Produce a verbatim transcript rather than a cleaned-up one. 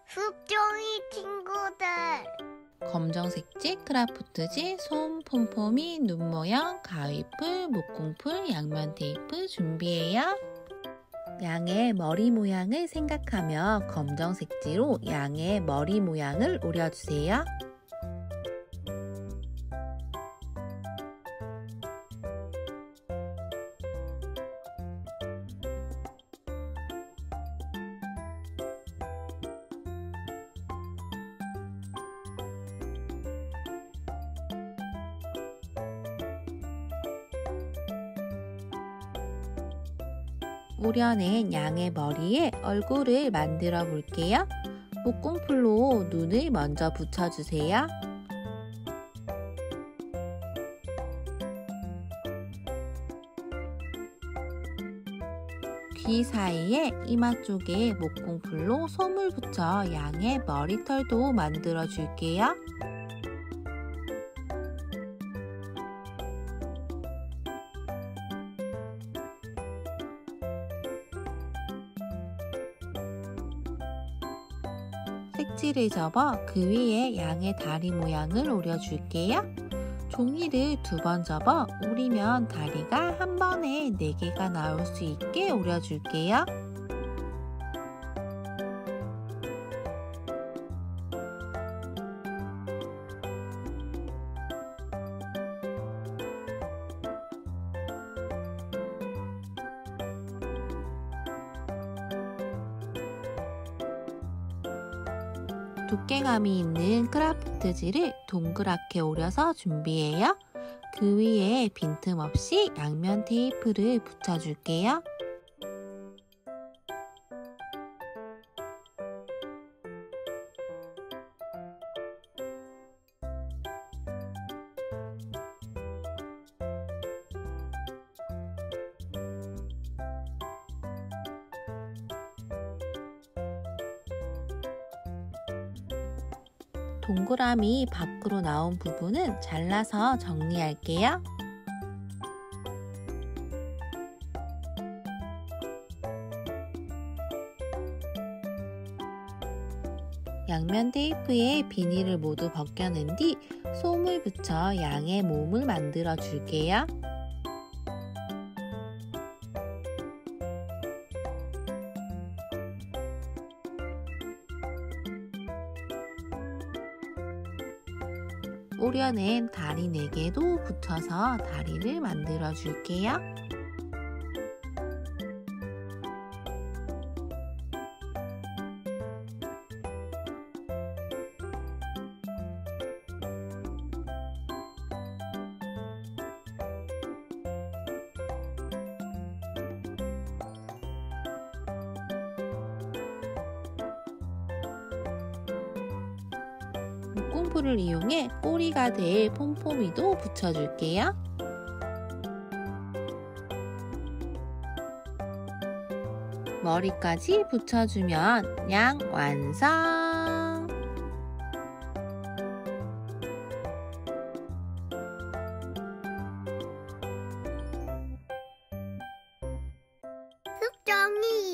숲종이 친구들. 검정색지, 크라프트지, 솜, 폼폼이, 눈 모양, 가위풀, 목공풀, 양면 테이프 준비해요. 양의 머리 모양을 생각하며 검정색지로 양의 머리 모양을 오려주세요. 오려낸 양의 머리에 얼굴을 만들어 볼게요. 목공풀로 눈을 먼저 붙여주세요. 귀 사이에 이마 쪽에 목공풀로 솜을 붙여 양의 머리털도 만들어 줄게요. 색지를 접어 그 위에 양의 다리 모양을 오려줄게요. 종이를 두 번 접어 오리면 다리가 한 번에 네 개가 나올 수 있게 오려줄게요. 두께감이 있는 크라프트지를 동그랗게 오려서 준비해요. 그 위에 빈틈없이 양면 테이프를 붙여줄게요. 동그라미 밖으로 나온 부분은 잘라서 정리할게요. 양면 테이프에 비닐을 모두 벗겨낸 뒤 솜을 붙여 양의 몸을 만들어 줄게요. 오려낸 다리 네 개도 붙여서 다리를 만들어 줄게요. 목공풀을 이용해 꼬리가 될 폼폼이도 붙여줄게요. 머리까지 붙여주면 양 완성! 숲종이